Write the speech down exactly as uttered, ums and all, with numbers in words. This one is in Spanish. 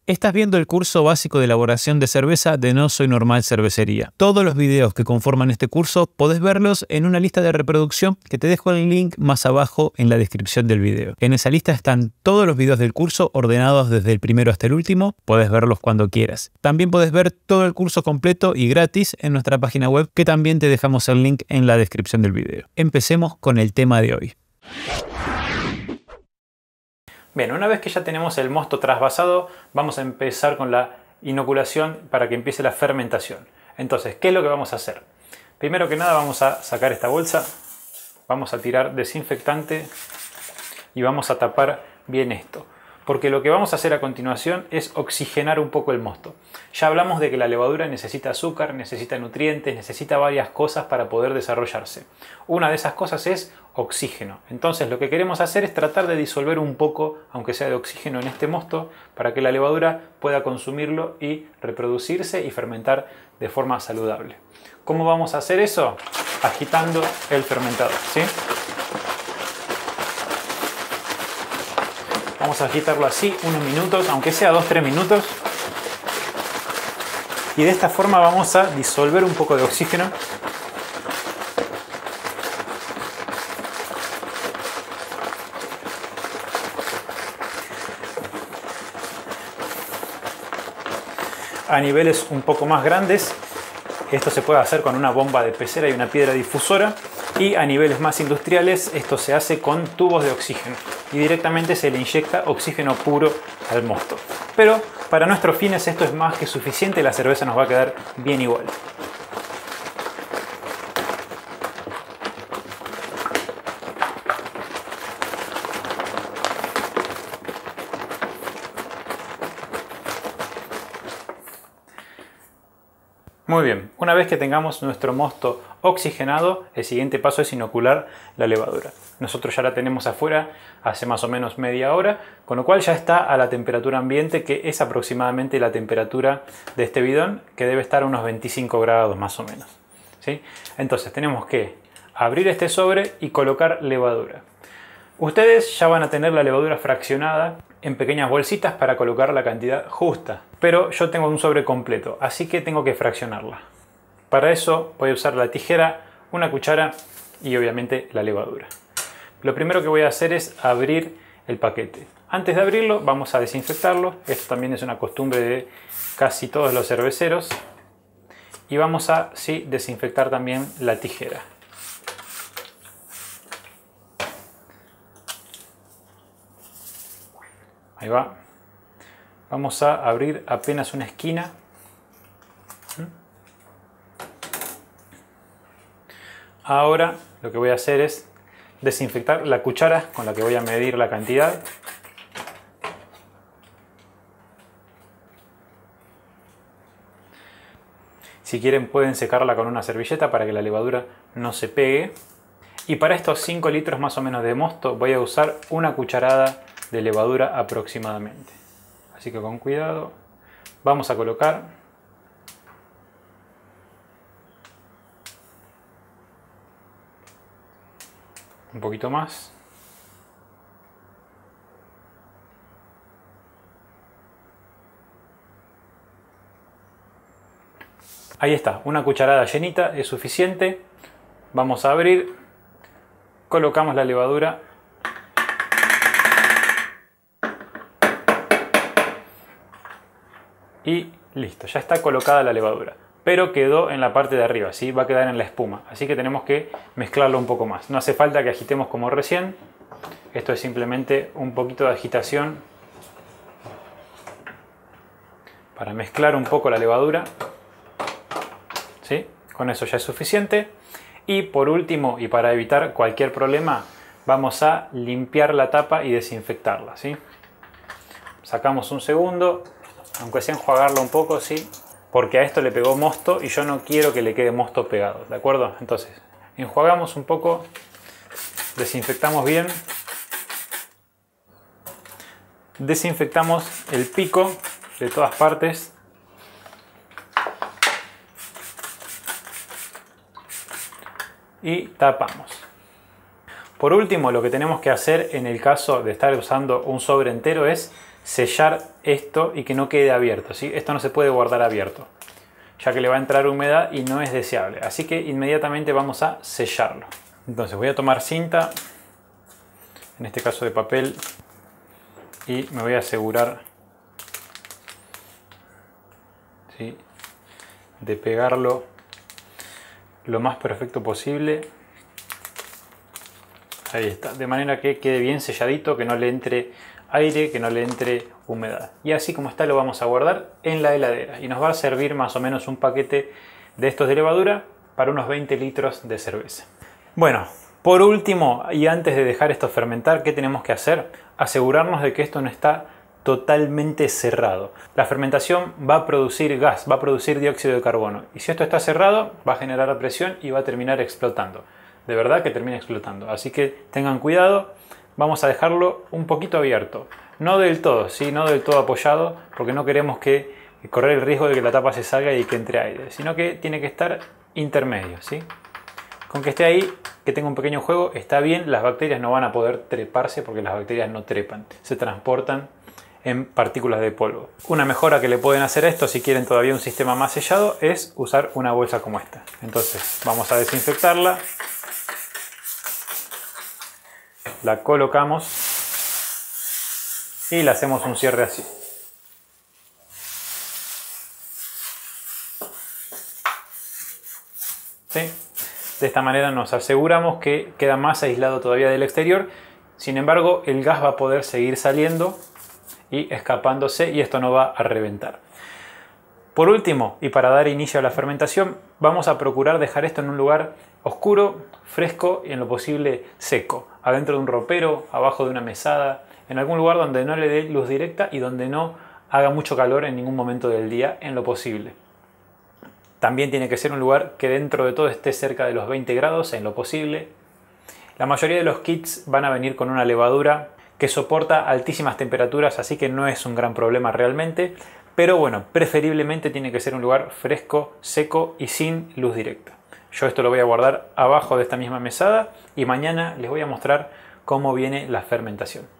Estás viendo el curso básico de elaboración de cerveza de No Soy Normal Cervecería. Todos los videos que conforman este curso podés verlos en una lista de reproducción que te dejo el link más abajo en la descripción del video. En esa lista están todos los videos del curso ordenados desde el primero hasta el último. Podés verlos cuando quieras. También podés ver todo el curso completo y gratis en nuestra página web, que también te dejamos el link en la descripción del video. Empecemos con el tema de hoy. Bien, una vez que ya tenemos el mosto trasvasado, vamos a empezar con la inoculación para que empiece la fermentación. Entonces, ¿qué es lo que vamos a hacer? Primero que nada vamos a sacar esta bolsa, vamos a tirar desinfectante y vamos a tapar bien esto. Porque lo que vamos a hacer a continuación es oxigenar un poco el mosto. Ya hablamos de que la levadura necesita azúcar, necesita nutrientes, necesita varias cosas para poder desarrollarse. Una de esas cosas es oxígeno. Entonces lo que queremos hacer es tratar de disolver un poco, aunque sea de oxígeno, en este mosto, para que la levadura pueda consumirlo y reproducirse y fermentar de forma saludable. ¿Cómo vamos a hacer eso? Agitando el fermentador, ¿sí? Vamos a agitarlo así unos minutos, aunque sea dos a tres minutos. Y de esta forma vamos a disolver un poco de oxígeno. A niveles un poco más grandes, esto se puede hacer con una bomba de pecera y una piedra difusora. Y a niveles más industriales, esto se hace con tubos de oxígeno. Y directamente se le inyecta oxígeno puro al mosto. Pero para nuestros fines esto es más que suficiente, la cerveza nos va a quedar bien igual. Muy bien, una vez que tengamos nuestro mosto oxigenado, el siguiente paso es inocular la levadura. Nosotros ya la tenemos afuera hace más o menos media hora, con lo cual ya está a la temperatura ambiente, que es aproximadamente la temperatura de este bidón, que debe estar a unos veinticinco grados más o menos, ¿sí? Entonces tenemos que abrir este sobre y colocar levadura. Ustedes ya van a tener la levadura fraccionada en pequeñas bolsitas para colocar la cantidad justa. Pero yo tengo un sobre completo, así que tengo que fraccionarla. Para eso voy a usar la tijera, una cuchara y obviamente la levadura. Lo primero que voy a hacer es abrir el paquete. Antes de abrirlo vamos a desinfectarlo. Esto también es una costumbre de casi todos los cerveceros. Y vamos a sí, desinfectar también la tijera. Ahí va. Vamos a abrir apenas una esquina. Ahora lo que voy a hacer es desinfectar la cuchara con la que voy a medir la cantidad. Si quieren pueden secarla con una servilleta para que la levadura no se pegue. Y para estos cinco litros más o menos de mosto voy a usar una cucharada de levadura aproximadamente. Así que con cuidado vamos a colocar un poquito más. Ahí está, una cucharada llenita es suficiente. Vamos a abrir, colocamos la levadura y listo, ya está colocada la levadura, pero quedó en la parte de arriba, ¿sí? Va a quedar en la espuma, así que tenemos que mezclarlo un poco más. No hace falta que agitemos como recién, esto es simplemente un poquito de agitación para mezclar un poco la levadura, ¿sí? Con eso ya es suficiente. Y por último, y para evitar cualquier problema, vamos a limpiar la tapa y desinfectarla, ¿sí? Sacamos un segundo, aunque sea enjuagarlo un poco, ¿sí? Porque a esto le pegó mosto y yo no quiero que le quede mosto pegado, ¿de acuerdo? Entonces, enjuagamos un poco, desinfectamos bien, desinfectamos el pico de todas partes. Y tapamos. Por último, lo que tenemos que hacer en el caso de estar usando un sobre entero es sellar esto y que no quede abierto, ¿sí? Esto no se puede guardar abierto, ya que le va a entrar humedad y no es deseable. Así que inmediatamente vamos a sellarlo. Entonces voy a tomar cinta, en este caso de papel, y me voy a asegurar, ¿sí?, de pegarlo lo más perfecto posible. Ahí está, de manera que quede bien selladito, que no le entre aire, que no le entre humedad. Y así como está lo vamos a guardar en la heladera y nos va a servir más o menos un paquete de estos de levadura para unos veinte litros de cerveza. Bueno, por último y antes de dejar esto fermentar, ¿qué tenemos que hacer? Asegurarnos de que esto no está totalmente cerrado. La fermentación va a producir gas, va a producir dióxido de carbono, y si esto está cerrado va a generar presión y va a terminar explotando. De verdad que termina explotando, así que tengan cuidado. Vamos a dejarlo un poquito abierto, no del todo, ¿sí? No del todo apoyado, porque no queremos que correr el riesgo de que la tapa se salga y que entre aire, sino que tiene que estar intermedio, ¿sí? Con que esté ahí, que tenga un pequeño juego, está bien. Las bacterias no van a poder treparse porque las bacterias no trepan, se transportan en partículas de polvo. Una mejora que le pueden hacer a esto, si quieren todavía un sistema más sellado, es usar una bolsa como esta. Entonces vamos a desinfectarla, la colocamos y le hacemos un cierre así. ¿Sí? De esta manera nos aseguramos que queda más aislado todavía del exterior. Sin embargo, el gas va a poder seguir saliendo y escapándose, y esto no va a reventar. Por último, y para dar inicio a la fermentación, vamos a procurar dejar esto en un lugar oscuro, fresco y en lo posible seco. Adentro de un ropero, abajo de una mesada, en algún lugar donde no le dé luz directa y donde no haga mucho calor en ningún momento del día en lo posible. También tiene que ser un lugar que dentro de todo esté cerca de los veinte grados en lo posible. La mayoría de los kits van a venir con una levadura que soporta altísimas temperaturas, así que no es un gran problema realmente. Pero bueno, preferiblemente tiene que ser un lugar fresco, seco y sin luz directa. Yo esto lo voy a guardar abajo de esta misma mesada y mañana les voy a mostrar cómo viene la fermentación.